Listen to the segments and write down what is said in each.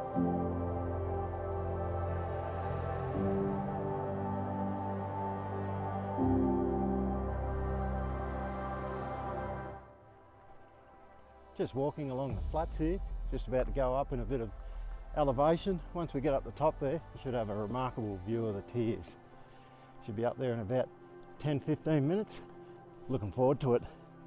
Just walking along the flats here, just about to go up in a bit of elevation. Once we get up the top there, you should have a remarkable view of the Tiers. Should be up there in about 10-15 minutes. Looking forward to it.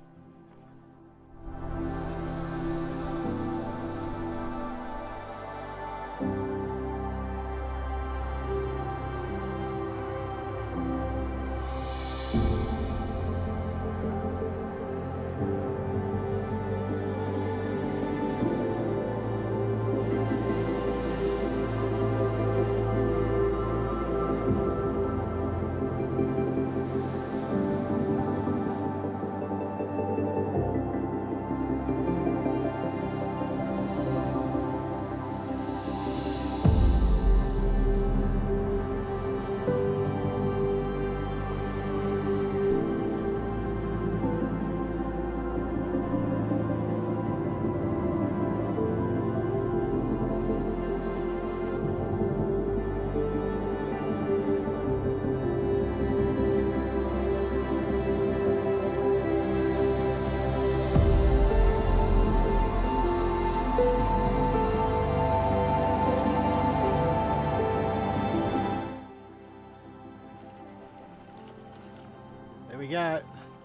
There we go.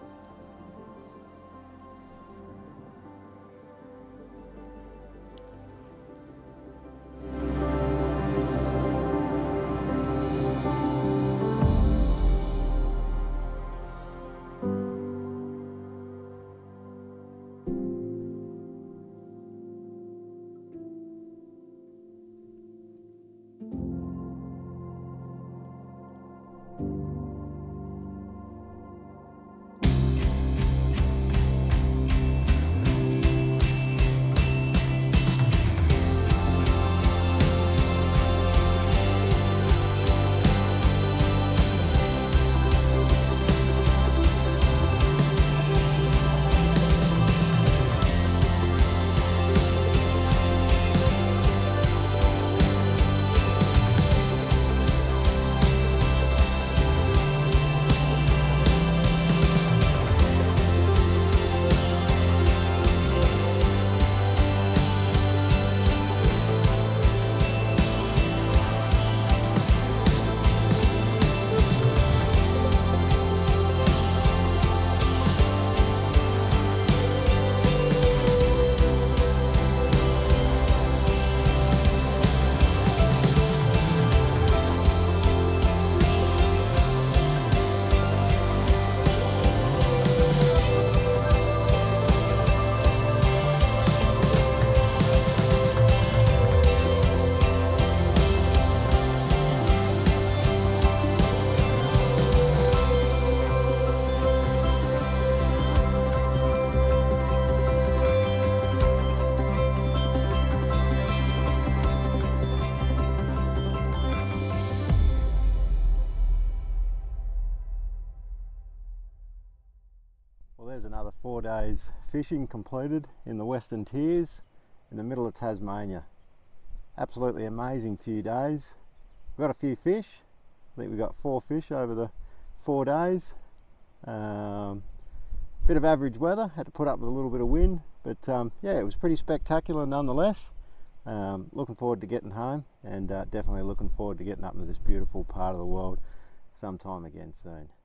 Well, there's another 4 days fishing completed in the Western Tiers in the middle of Tasmania. Absolutely amazing few days. We've got a few fish. I think we got 4 fish over the 4 days. Bit of average weather, had to put up with a little bit of wind, but yeah, it was pretty spectacular nonetheless. Looking forward to getting home, and definitely looking forward to getting up into this beautiful part of the world sometime again soon.